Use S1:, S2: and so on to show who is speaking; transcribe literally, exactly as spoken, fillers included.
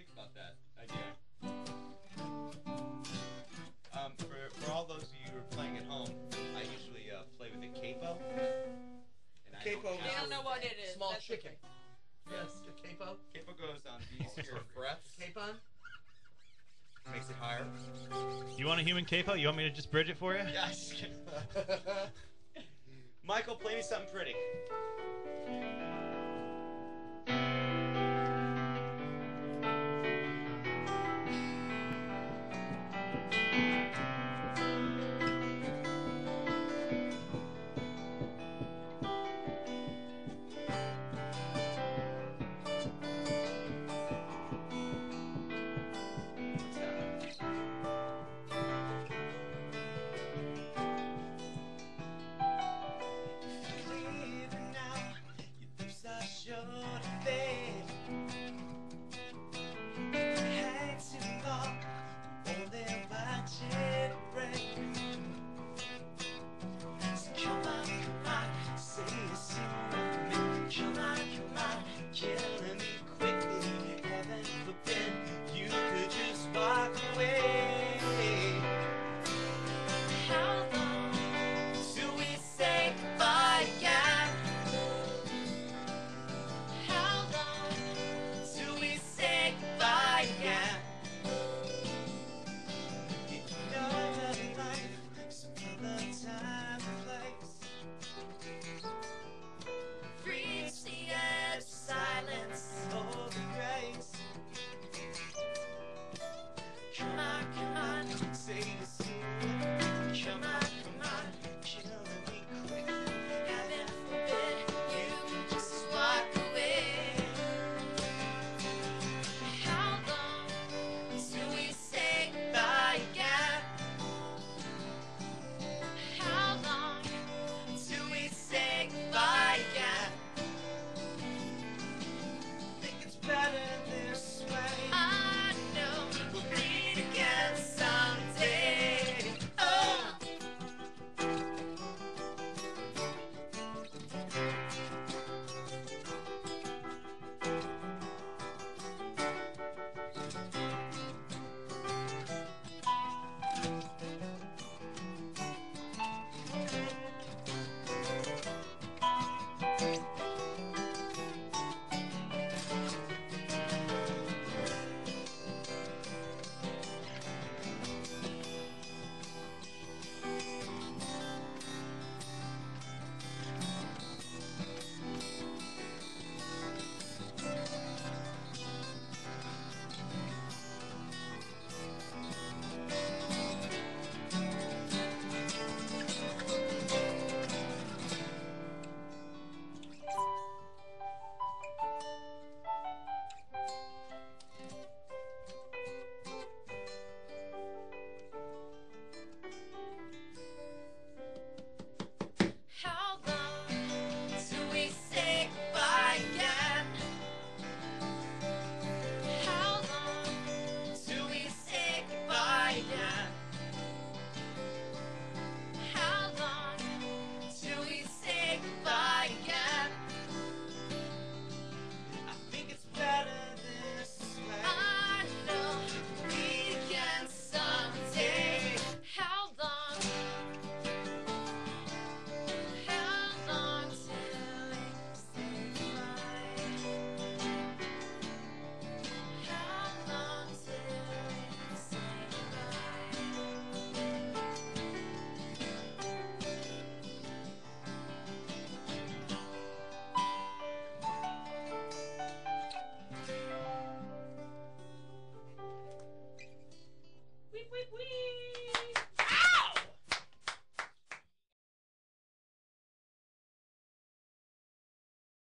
S1: about that idea. Um, for, for all those of you who are playing at home, I usually uh, play with a capo. And I
S2: Capo.
S1: don't
S3: They don't know what it is.
S2: Small
S3: That's
S2: chicken.
S3: okay.
S2: Yes, the capo.
S1: Capo goes on these here frets.
S2: Capon.
S1: Makes it higher.
S4: You want a human capo? You want me to just bridge it for you?
S1: Yes. Michael, play me something pretty.